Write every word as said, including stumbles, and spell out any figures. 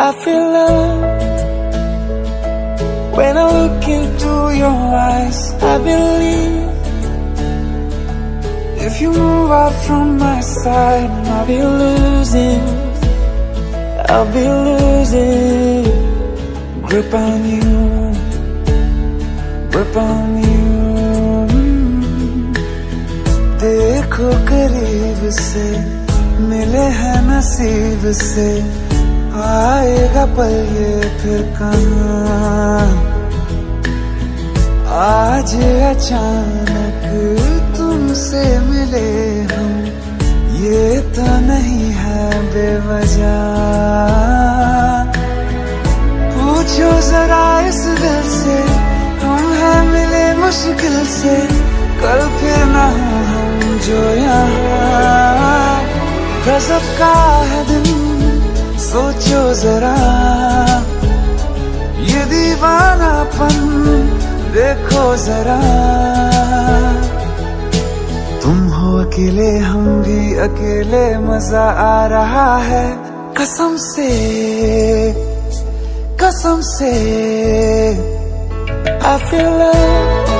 I feel love when I look into your eyes. I believe if you move out from my side, I'll be losing, I'll be losing grip on you, grip on you. देखो करीब से मिले हैं नसीब से, आएगा पल ये फिर कहाँ। आज अचानक तुमसे मिले हम, ये तो नहीं है बेवजह। पूछो जरा इस दिल से, हम हैं मिले मुश्किल से, कल फिर ना हो हम जो यहाँ। गजब का है दिन सोचो जरा, ये दीवानापन देखो जरा। तुम हो अकेले हम भी अकेले, मजा आ रहा है कसम से, कसम से। I feel love